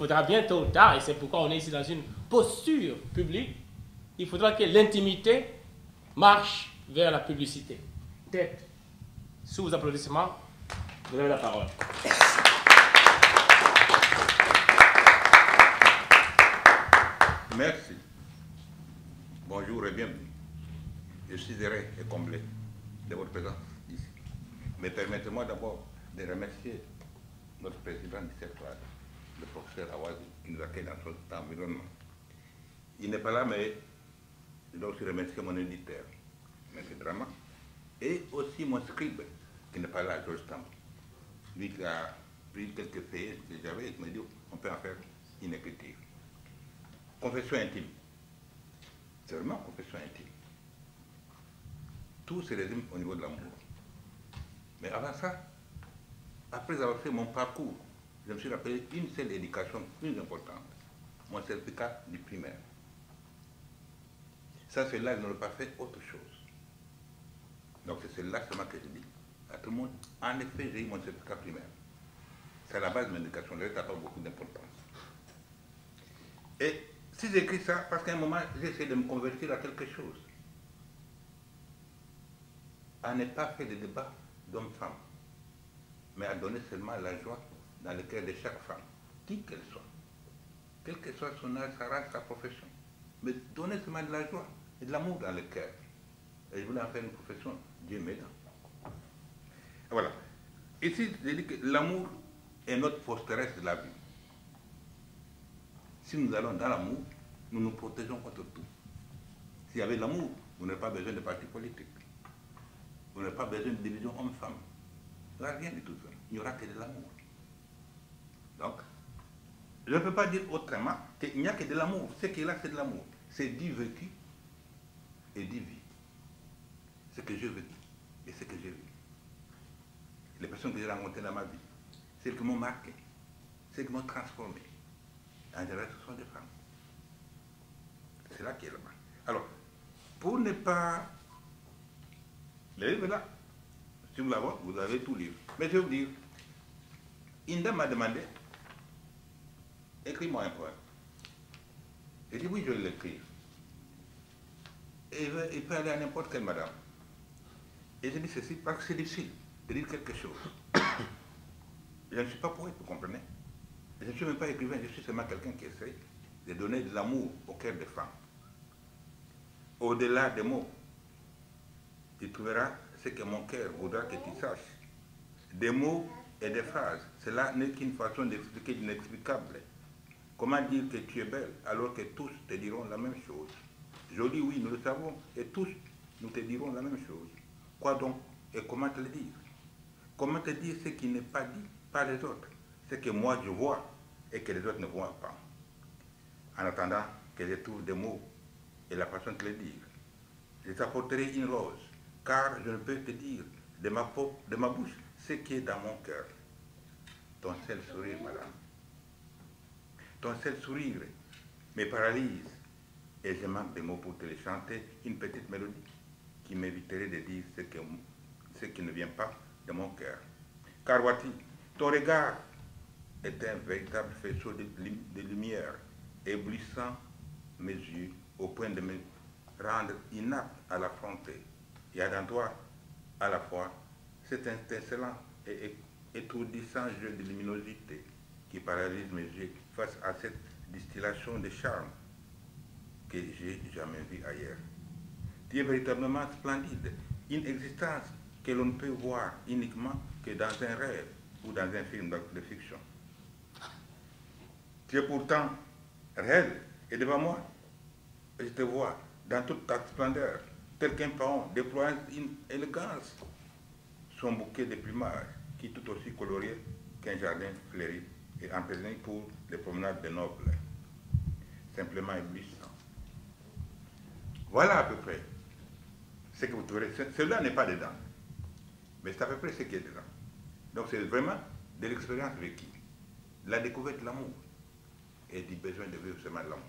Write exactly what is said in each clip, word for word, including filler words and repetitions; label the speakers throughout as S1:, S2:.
S1: faudra bien tôt ou tard, et c'est pourquoi on est ici dans une posture publique, il faudra que l'intimité marche vers la publicité. Tête, sous vos applaudissements, vous avez la parole.
S2: Merci. Bonjour et bienvenue. Je suis heureux et comblé de votre présence ici. Mais permettez-moi d'abord de remercier notre président du secteur, le professeur Awazi, qui nous accueille dans son environnement. Il n'est pas là, mais je dois aussi remercier mon éditeur, M. Drama, et aussi mon scribe, qui n'est pas là, Georges Tam. Lui qui a pris quelques feuilles que j'avais, il m'a dit on peut en faire une écriture. Confession intime. C'est vraiment confession intime. Tout se résume au niveau de l'amour. Mais avant ça, après avoir fait mon parcours, je me suis rappelé une seule éducation plus importante, mon certificat du primaire. Ça, c'est là que je n'aurais pas fait autre chose. Donc c'est là seulement que je dis à tout le monde, en effet, j'ai eu mon certificat primaire. C'est la base de mon éducation, le reste n'a pas beaucoup d'importance. Et si j'écris ça, parce qu'à un moment, j'ai essayé de me convertir à quelque chose. À ne pas faire de débat d'homme-femme, mais à donner seulement la joie dans le cœur de chaque femme, qui qu'elle soit, quel que soit son âge, sa race, sa profession, mais donner seulement de la joie et de l'amour dans le cœur. Et je voulais en faire une profession, Dieu m'aidant. Voilà. Ici, je dis que l'amour est notre forteresse de la vie. Si nous allons dans l'amour, nous nous protégeons contre tout. S'il y avait l'amour, vous n'avez pas besoin de partis politiques. Vous n'avez pas besoin de division homme-femme. Il n'y aura rien de tout ça. Il n'y aura que de l'amour. Donc, je ne peux pas dire autrement qu'il n'y a que de l'amour. Ce qui est là, c'est de l'amour. C'est du vécu et du vie. Ce que je vécu et ce que j'ai vu. Les personnes que j'ai rencontrées dans ma vie, celles qui m'ont marqué, celles qui m'ont transformé. En général, ce sont des femmes. C'est là qui est là-bas. Alors, pour ne pas... Le livre là, si vous l'avez, vous avez tout lu. Mais je vais vous dire, une dame m'a demandé, écris-moi un poème. J'ai dit oui, je vais l'écrire. Et il peut aller à n'importe quelle madame. Et j'ai dit ceci parce que c'est difficile de dire quelque chose. Je ne suis pas poète, vous comprenez? Je ne suis même pas écrivain, je suis seulement quelqu'un qui essaie de donner de l'amour au cœur des femmes. Au-delà des mots, tu trouveras ce que mon cœur voudra que tu saches. Des mots et des phrases, cela n'est qu'une façon d'expliquer l'inexplicable. Comment dire que tu es belle alors que tous te diront la même chose? Jolie, oui, nous le savons, et tous nous te dirons la même chose. Quoi donc? Et comment te le dire? Comment te dire ce qui n'est pas dit par les autres? Ce que moi je vois et que les autres ne voient pas. En attendant que je trouve des mots et la façon de les dire, je t'apporterai une rose, car je ne peux te dire de ma, peau, de ma bouche ce qui est dans mon cœur. Ton seul sourire, madame. Ton seul sourire me paralyse et je manque de mots pour te le chanter, une petite mélodie qui m'éviterait de dire ce, que, ce qui ne vient pas de mon cœur. Car voici, ton regard est un véritable faisceau de, de lumière, éblouissant mes yeux au point de me rendre inapte à l'affronter. Il y a dans toi, à la fois, cet étincelant et étourdissant jeu de luminosité qui paralyse mes yeux face à cette distillation de charme que j'ai jamais vue ailleurs. Tu es véritablement splendide, une existence que l'on ne peut voir uniquement que dans un rêve ou dans un film de fiction. Tu es pourtant réel et devant moi, je te vois dans toute ta splendeur, tel qu'un paon déployant une élégance, son bouquet de plumage qui est tout aussi coloré qu'un jardin fleuri et emprisonné pour les promenades des nobles, simplement éblouissant. Voilà à peu près ce que vous trouverez. Cela n'est pas dedans, mais c'est à peu près ce qui est dedans. Donc c'est vraiment de l'expérience vécue, la découverte de l'amour et du besoin de vivre seulement l'amour.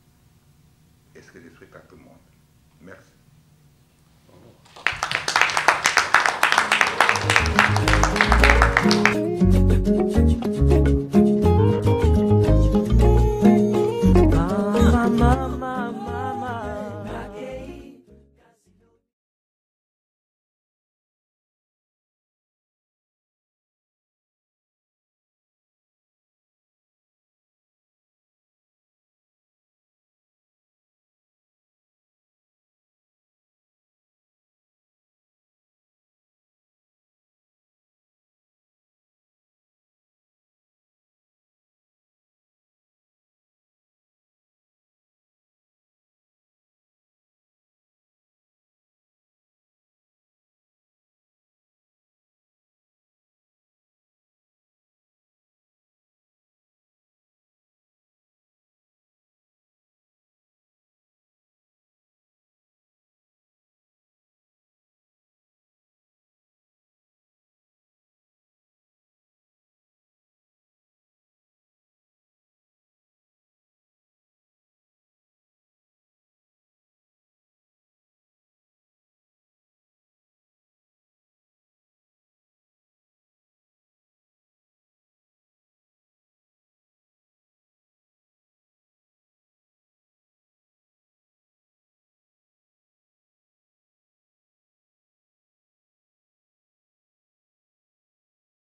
S2: Et ce que je souhaite à tout le monde. Merci.
S3: mama.